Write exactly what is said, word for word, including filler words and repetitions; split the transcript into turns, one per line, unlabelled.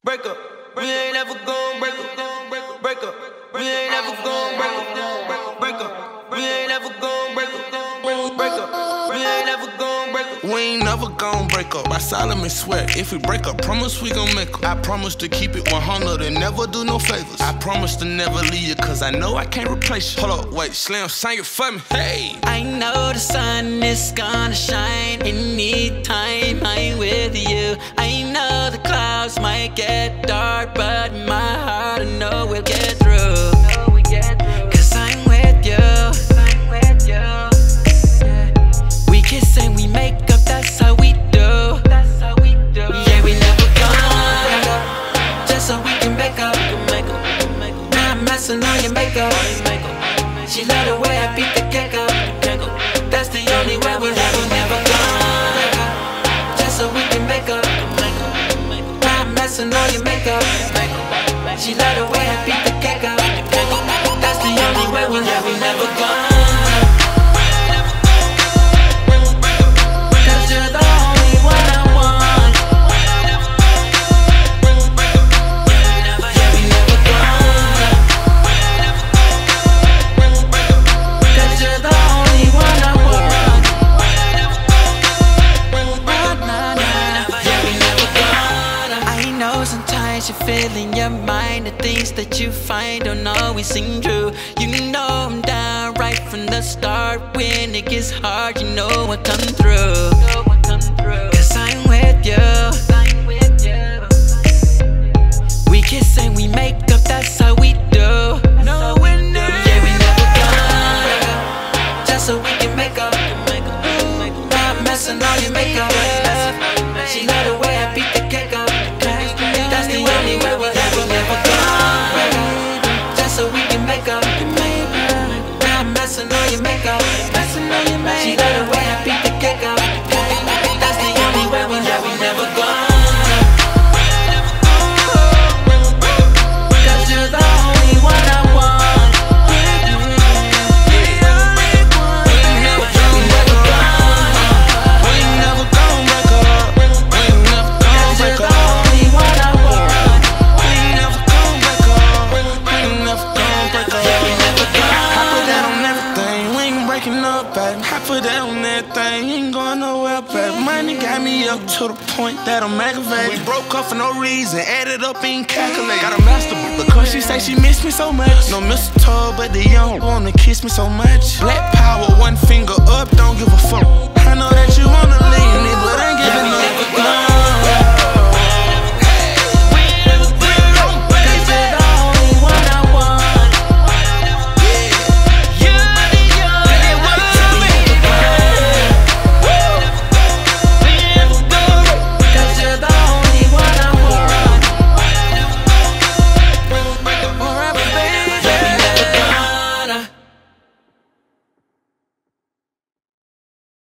Break up, we ain't never gon' break up. Break up, we ain't never gon' break up. Break up, we ain't never gon' break up. Break up, we ain't never gon' break up.
We ain't never gon' break up. By Solomon sweat, if we break up, promise we gon' make up. I promise to keep it one hundred and never do no favors. I promise to never leave you, cause I know I can't replace you. Hold up, wait, Slim, sing it for me. Hey!
I know the sun is gonna shine anytime I'm with you. I know the clouds might get dark, but in my heart I know we'll get through. Cause I'm with you. We kiss and we make up, that's how we do. Yeah, we never gonna, just so we can make up. Now I'm messing on your makeup. She love the way I beat the cake up. That's the only way we'll ever, never gonna, just so we can make up. Now I'm messing on your makeup. She love the way I beat the cake up. That's the only way we'll ever, never gonna. Cause you're the only one I want. Yeah, we never gonna. Cause you're the only one I want. Yeah, we never gonna. I know sometimes you feel in your mind the things that you find don't always seem true. You know I'm down right from the start. When it gets hard, you know I'll come through. Cause I'm with you. We kiss and we make up, that's how we do. No, we're not. Yeah, we never gonna, just so we can make up. Not messing on your makeup. She love the way I beat the cake up. That's the only way we'll ever, never gonna, just so we can make up. Not messing on your makeup. She love the way I beat the cake up. That's the only way we'll ever, never gonna. Cause you're the only one I want. We ain't never gonna, we ain't never gonna break up. We ain't never gonna break up. Cause you're the only one I want.
We ain't never gon' break up. We ain't never gon' break up.
Yeah, we never gonna.
I put that on everything, we ain't breaking up, baby. I put that on everything, ain't going nowhere, baby. Money got me up to the point that I'm aggravated. We broke up for no reason, added up, ain't calculated. Got a master because she say she miss me so much. No mistletoe, but they don't wanna kiss me so much. Black power, one finger up, don't give a fuck. I know that you wanna leave me, but I ain't giving up.